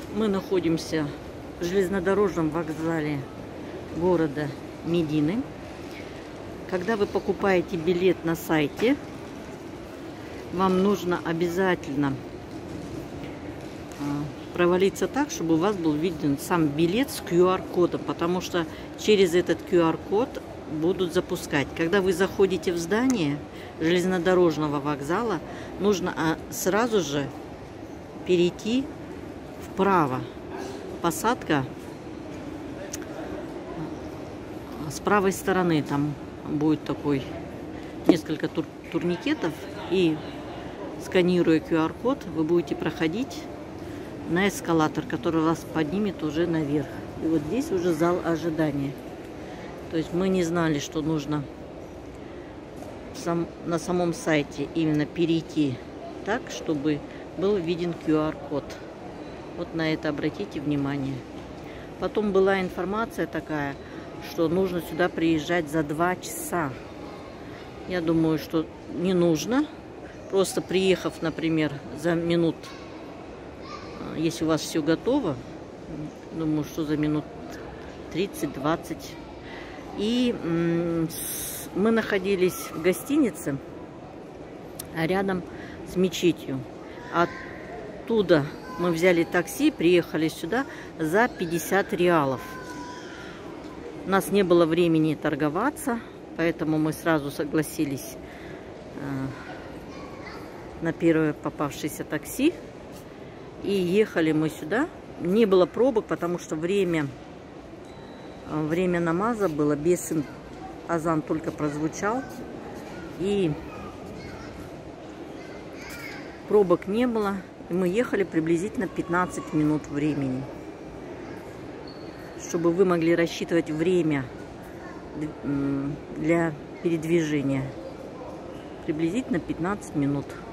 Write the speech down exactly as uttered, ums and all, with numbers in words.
Мы находимся в железнодорожном вокзале города Медины. Когда вы покупаете билет на сайте, вам нужно обязательно провалиться так, чтобы у вас был виден сам билет с ку ар кодом, потому что через этот ку ар код будут запускать. Когда вы заходите в здание железнодорожного вокзала, нужно сразу же перейти вправо. Посадка с правой стороны, там будет такой несколько тур турникетов, и сканируя ку ар код, вы будете проходить на эскалатор, который вас поднимет уже наверх. И вот здесь уже зал ожидания. То есть мы не знали, что нужно сам, на самом сайте именно перейти так, чтобы был виден ку ар код. Вот на это обратите внимание. Потом была информация такая, что нужно сюда приезжать за два часа. Я думаю, что не нужно. Просто приехав, например, за минут, если у вас все готово, думаю, что за минут тридцать-двадцать. И мы находились в гостинице рядом с мечетью. Оттуда мы взяли такси, приехали сюда за пятьдесят реалов. У нас не было времени торговаться, поэтому мы сразу согласились на первое попавшееся такси. И ехали мы сюда. Не было пробок, потому что время, время намаза было, без азан только прозвучал. И пробок не было. И мы ехали приблизительно пятнадцать минут времени. Чтобы вы могли рассчитывать время для передвижения. Приблизительно пятнадцать минут.